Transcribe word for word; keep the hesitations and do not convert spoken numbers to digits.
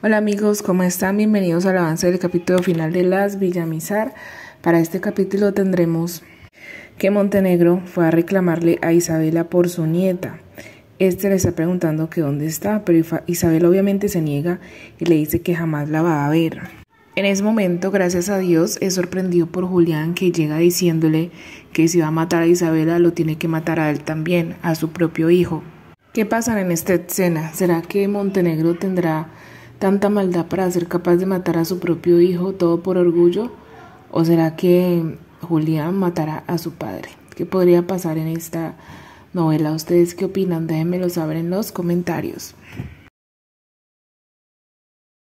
Hola amigos, ¿cómo están? Bienvenidos al avance del capítulo final de Las Villamizar. Para este capítulo tendremos que Montenegro fue a reclamarle a Isabela por su nieta. Este le está preguntando que dónde está, pero Isabela obviamente se niega y le dice que jamás la va a ver. En ese momento, gracias a Dios, es sorprendido por Julián, que llega diciéndole que si va a matar a Isabela lo tiene que matar a él también, a su propio hijo. ¿Qué pasa en esta escena? ¿Será que Montenegro tendrá tanta maldad para ser capaz de matar a su propio hijo, todo por orgullo? ¿O será que Julián matará a su padre? ¿Qué podría pasar en esta novela? ¿Ustedes qué opinan? Déjenmelo saber en los comentarios.